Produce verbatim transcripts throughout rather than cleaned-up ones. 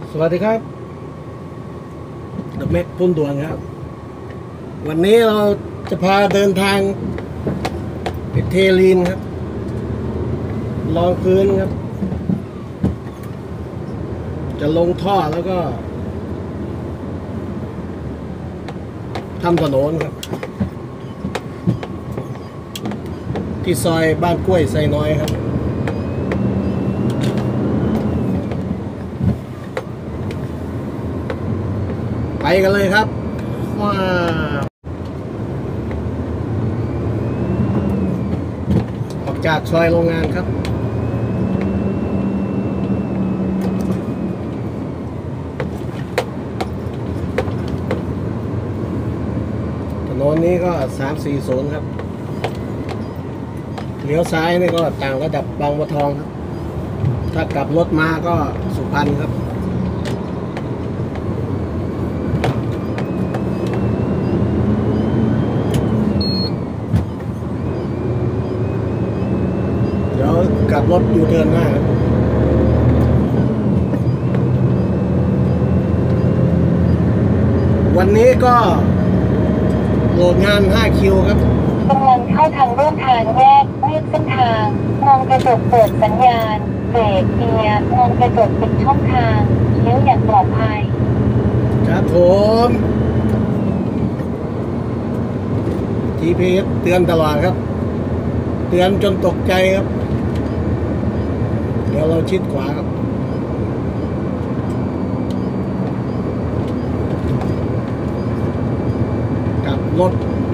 สวัสดีครับเดอะแม็กพุ่นด่วนครับ วันนี้เราจะพาเดินทางไปเทลีนครับรองพื้นครับ จะลงท่อแล้วก็ทำถนนครับ ที่ซอยบ้านกล้วยไซน้อยครับไปกันเลยครับว้าออกจากซอยโรงงานครับถนนนี้ก็สามสี่ศูนย์ครับเลี้ยวซ้ายนี่ก็ต่างระดับบางบัวทองครับถ้ากลับรถมาก็สุพรรณครับเดี๋ยวกลับรถอยู่เทิร์นหน้าครับวันนี้ก็โหลดงานห้าคิวครับกำลังเข้าทางร่วมทางแยกเลือกเส้นทางมองกระจกเปิดสัญญาณเบรกเกียร์มองกระจกปิดช่องทางเลี้ยวอย่างปลอดภัยครับผมจี พี เอส เตือนตลอดครับเตือนจนตกใจครับเดี๋ยวเราชิดขวาครับกลับรถ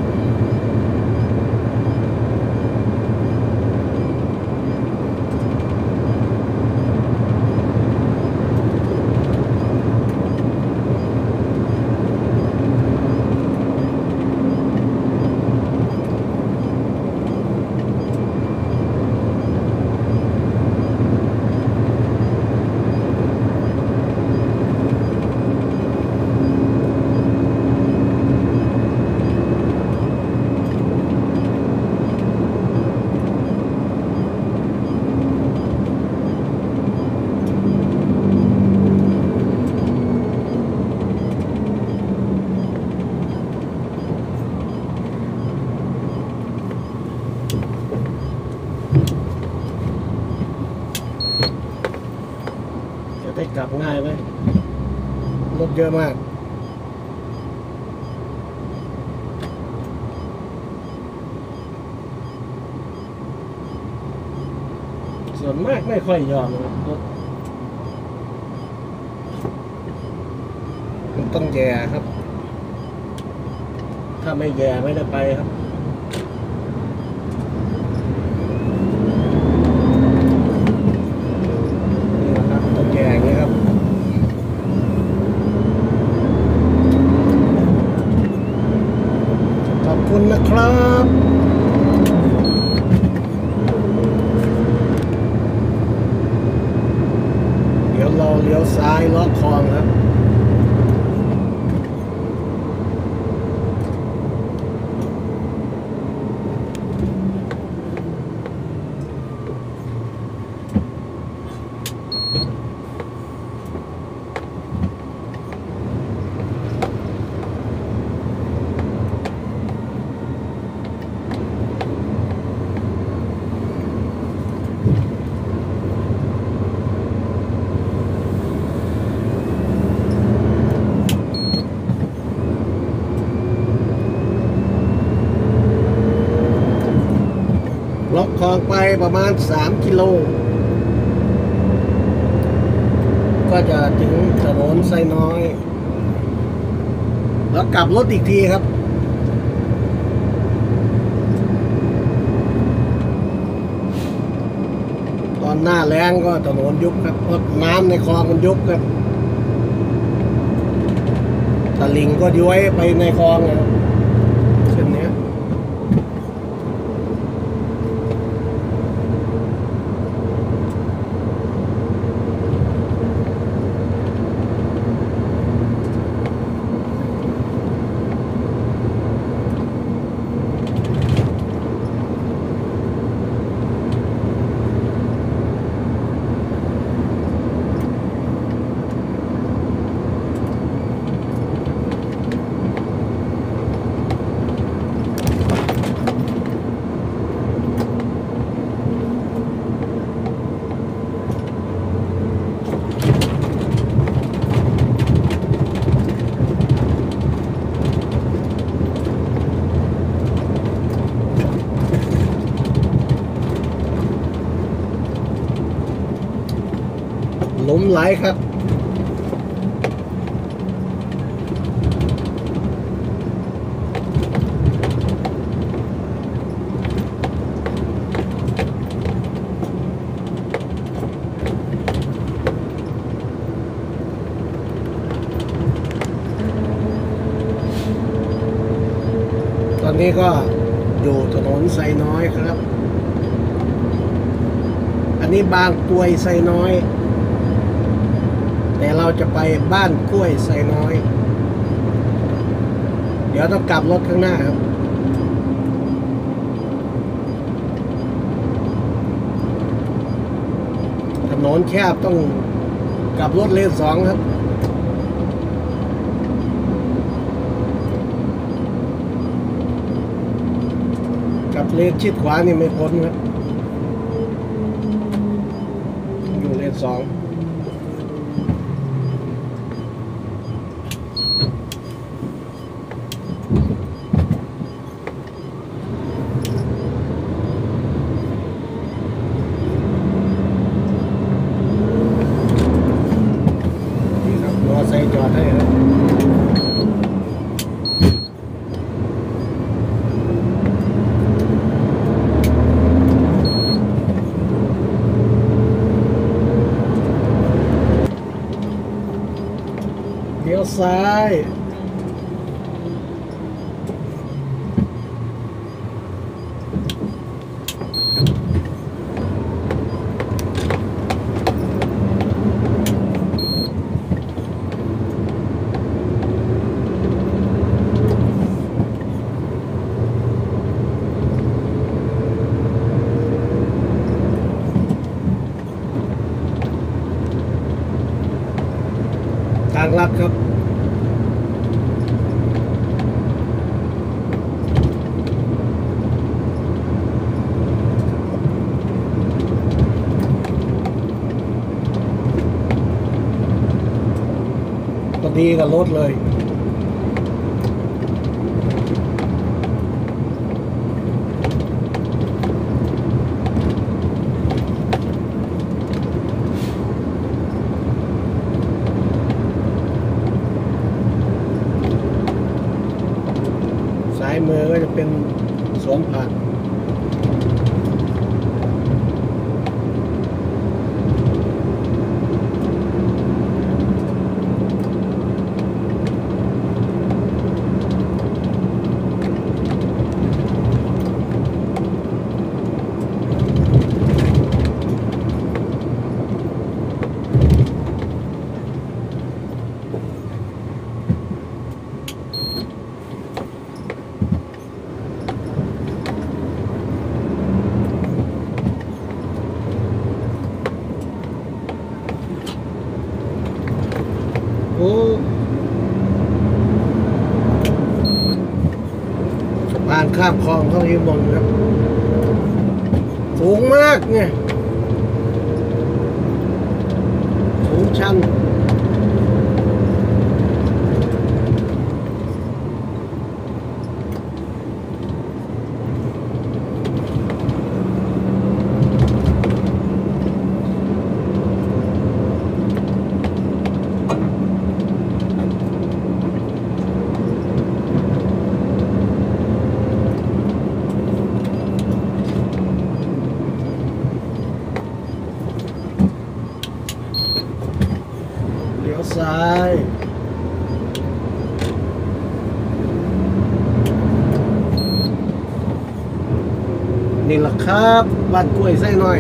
ได้กลับง่ายไหมรถเยอะมากส่วนมากไม่ค่อยยอมรถมันต้องแย่ครับถ้าไม่แย่ไม่ได้ไปครับขอบคุณนะครับเดี๋ยวเราเลี้ยวซ้ายเลาะคลองครับเลาะคลองไปประมาณสามกิโลก็จะถึงถนนไซน้อยแล้วกลับรถอีกทีครับตอนหน้าแล้งก็ถนนยุบครับเพราะน้ำในคลองมันยุบครับตลิ่งก็ย้วยไปในคลองนะครับเช่นนี้หลุมไหลครับตอนนี้ก็อยู่ถนนไซน้อยครับอันนี้บางกรวยไซน้อยแต่เราจะไปบ้านกล้วยไซน้อยเดี๋ยวต้องกลับรถข้างหน้าครับถนนแคบต้องกลับรถเลนสองครับกับเลนชิดขวานี่ไม่พ้นครับอยู่เลนสองนี่ครับมอไซค์จอดให้ครับเลี้ยวซ้ายทางลัดครับพอดีกับรถเลยซ้ายมือก็จะเป็นสวนผักโอ้สะพานข้ามคลองเขาที่มนครับสูงมากเนี่ยสูงชันเลี้ยวซ้ายนี่แหละครับบ้านกล้วยไส้น้อย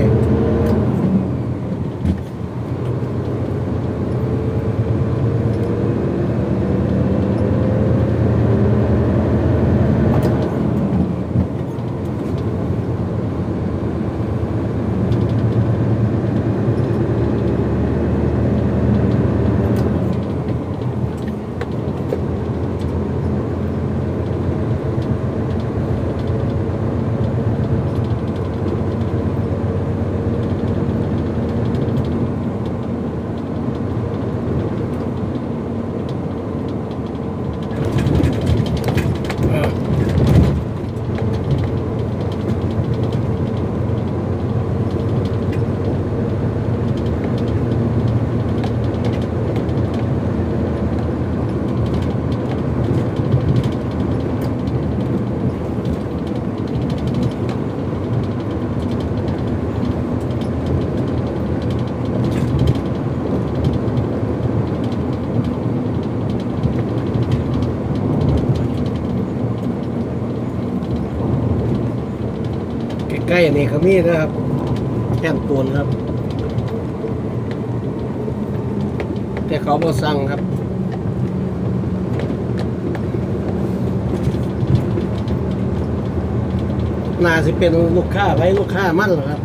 ล้ๆนี่เขามีนะครับแค่นปูนครับแต่เขาบ่สั่งครับน่าสิเป็นลูกค้าไว้ลูกค้ามั่นเหรอครับ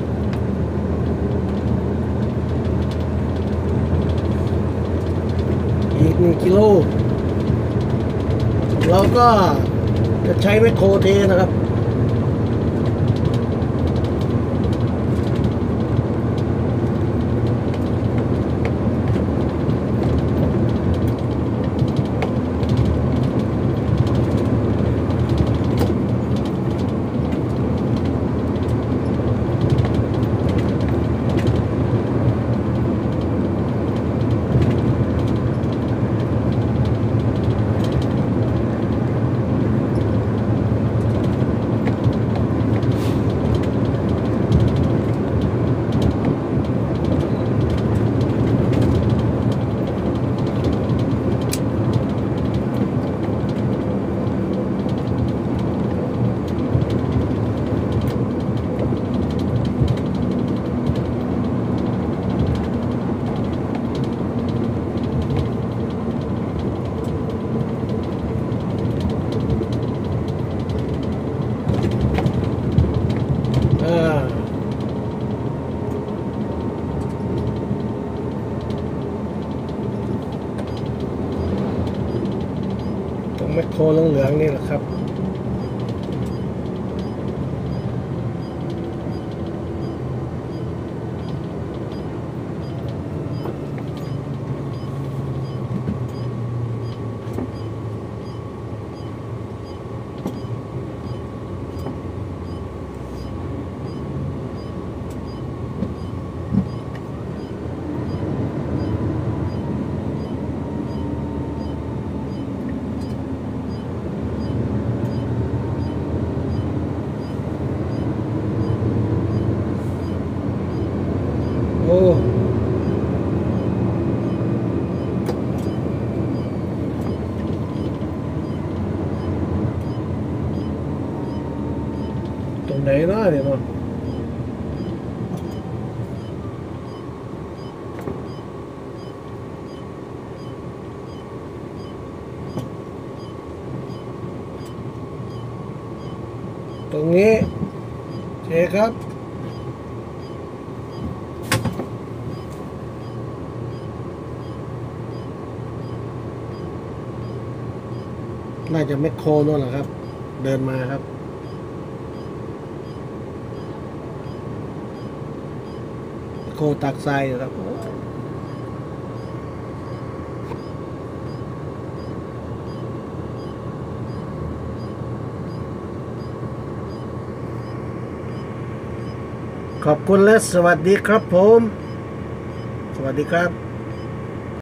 อีกหนึ่งกิโลเราก็จะใช้ไมโครเทนะครับตรงแมคโครเหลืองๆนี่แหละครับโอ้ตรงไหนเนาะเนี่ยเนาะตรงนี้โอเคครับน่าจะแมคโครนั่นแหละครับเดินมาครับโคตักทรายครับขอบคุณและสวัสดีครับผมสวัสดีครับ